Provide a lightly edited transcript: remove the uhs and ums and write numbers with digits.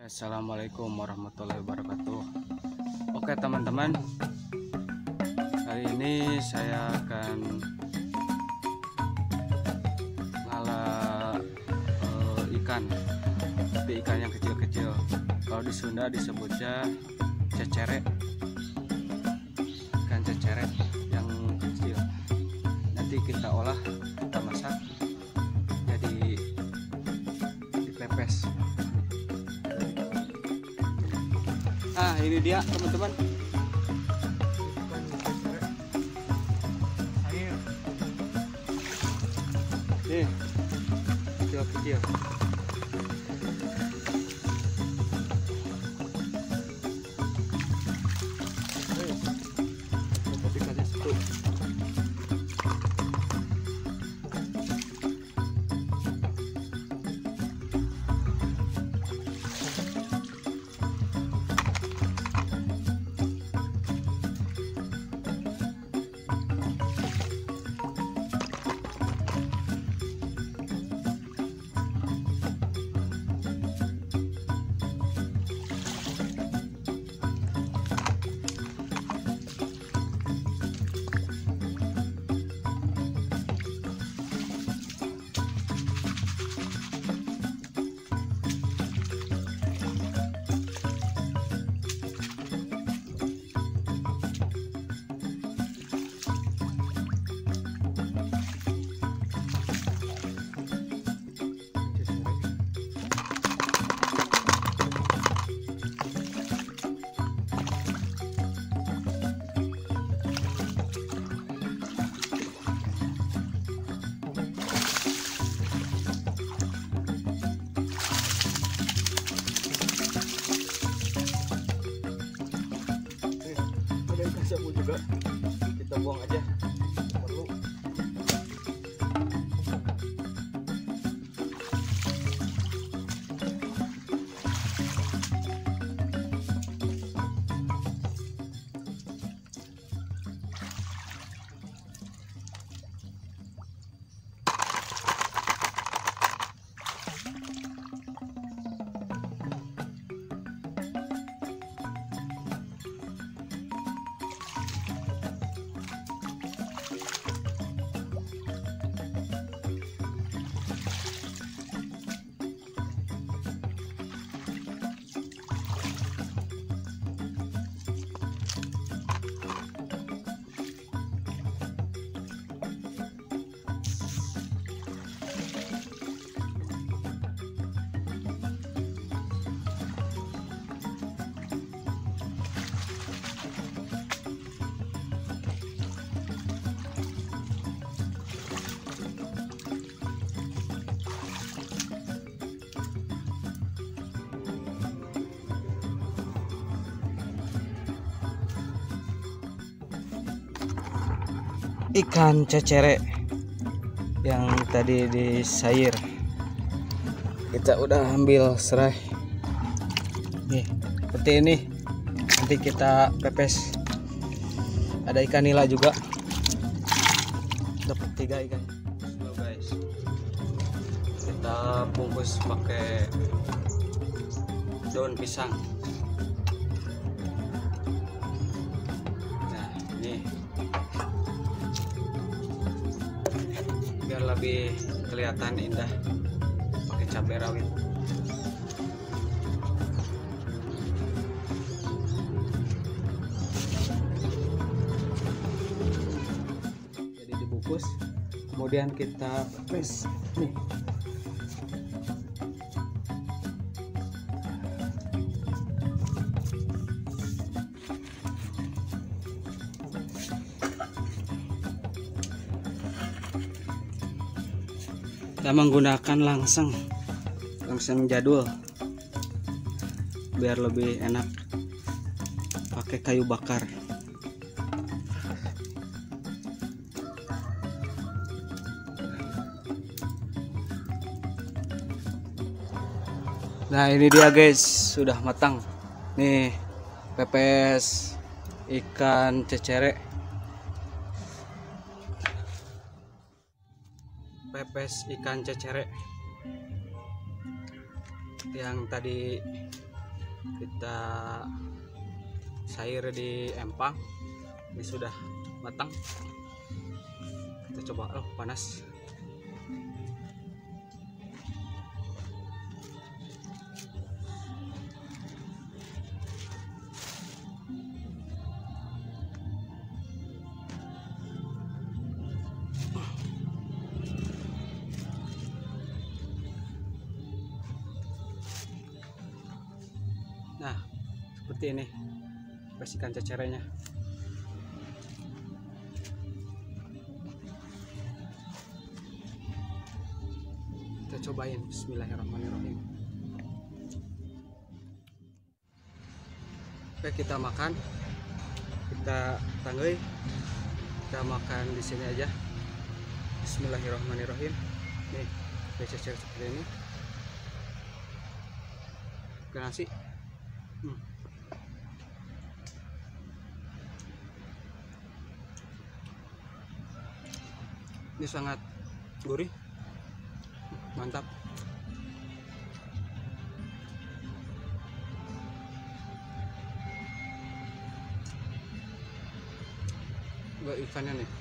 Assalamualaikum warahmatullahi wabarakatuh. Oke teman-teman, hari ini saya akan ngalah ikan, tapi ikan yang kecil-kecil. Kalau di Sunda disebutnya cecere, ikan cecere yang kecil. Nanti kita olah, kita masak jadi dipepes. Nah, ini dia teman-teman. Nih, kecil-kecil. Sabun juga kita buang aja, perlu. Ikan cecere yang tadi di sayur kita udah ambil serai nih, seperti ini. Nanti kita pepes. Ada ikan nila juga, dapat 3 ikan. So guys, kita bungkus pakai daun pisang. Nah ini biar lebih kelihatan indah, pakai cabai rawit. Jadi dibungkus, kemudian kita pepes nih. Kita menggunakan langseng jadul biar lebih enak, pakai kayu bakar. Nah ini dia guys, sudah matang nih pepes ikan cecere, yang tadi kita sayur di empang. Ini sudah matang, kita coba. Oh, panas. Nah, seperti ini kasihkan cecerenya. Kita cobain. Bismillahirrahmanirrahim. Oke, kita makan, kita tanggui, kita makan di sini aja. Bismillahirrahmanirrahim. Nih, cecer seperti ini ke nasi. Ini sangat gurih, mantap. Gak ikannya nih.